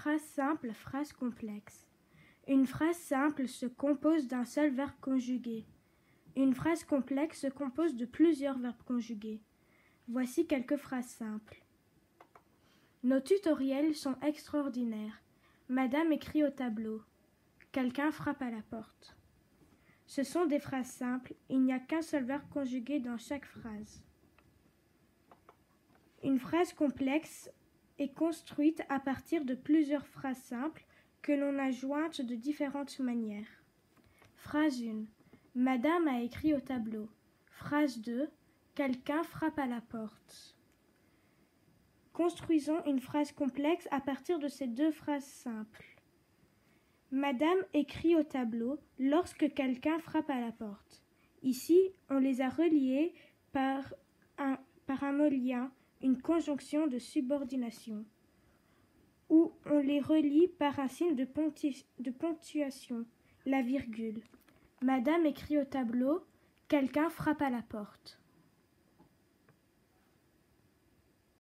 Phrase simple, phrase complexe. Une phrase simple se compose d'un seul verbe conjugué. Une phrase complexe se compose de plusieurs verbes conjugués. Voici quelques phrases simples. Nos tutoriels sont extraordinaires. Madame écrit au tableau. Quelqu'un frappe à la porte. Ce sont des phrases simples, il n'y a qu'un seul verbe conjugué dans chaque phrase. Une phrase complexe est construite à partir de plusieurs phrases simples que l'on a jointes de différentes manières. Phrase 1. Madame a écrit au tableau. Phrase 2. Quelqu'un frappe à la porte. Construisons une phrase complexe à partir de ces deux phrases simples. Madame écrit au tableau lorsque quelqu'un frappe à la porte. Ici, on les a reliés par un mot lien, une conjonction de subordination, ou on les relie par un signe de ponctuation, la virgule. Madame écrit au tableau, quelqu'un frappe à la porte.